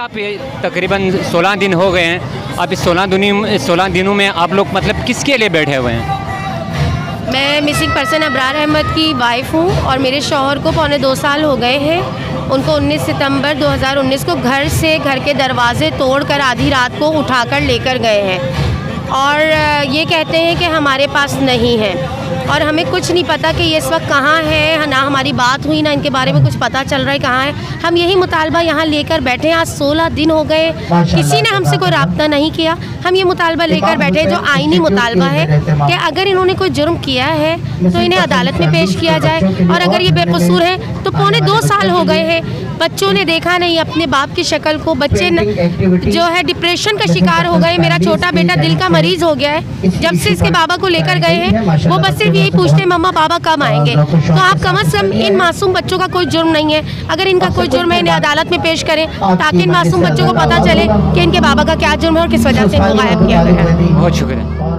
आप ये तकरीबन 16 दिन हो गए हैं, अब इस 16 दिनों में आप लोग मतलब किसके लिए बैठे हुए हैं? मैं मिसिंग पर्सन अबरार अहमद की वाइफ हूँ और मेरे शौहर को पौने 2 साल हो गए हैं। उनको 19 सितंबर 2019 को घर के दरवाजे तोड़कर आधी रात को उठाकर लेकर गए हैं और ये कहते हैं कि हमारे पास नहीं है और हमें कुछ नहीं पता कि ये इस वक्त कहाँ है, ना हमारी बात हुई, ना इनके बारे में कुछ पता चल रहा है कहाँ है। हम यही मुतालबा यहाँ लेकर बैठे हैं। आज 16 दिन हो गए, किसी ने हमसे कोई राब्ता नहीं किया। हम ये मुतालबा लेकर बैठे जो आईनी मुतालबा है कि अगर इन्होंने कोई जुर्म किया है तो इन्हें अदालत में पेश किया जाए और अगर ये बेकसूर है तो पौने 2 साल हो गए हैं, बच्चों ने देखा नहीं अपने बाप की शक्ल को। बच्चे जो है डिप्रेशन का शिकार हो गए। मेरा छोटा बेटा दिल का मरीज़ हो गया है। जब से इसके बाबा को लेकर गए हैं वो बस सिर्फ यही पूछते हैं मम्मा पापा कब आएंगे। तो आप कम से कम इन मासूम बच्चों का कोई जुर्म नहीं है, अगर इनका कोई जुर्म है इन्हें अदालत में पेश करें ताकि इन मासूम बच्चों को पता चले कि इनके बाबा का क्या जुर्म है और किस वजह से इनको गायब किया गया है। बहुत शुक्रिया।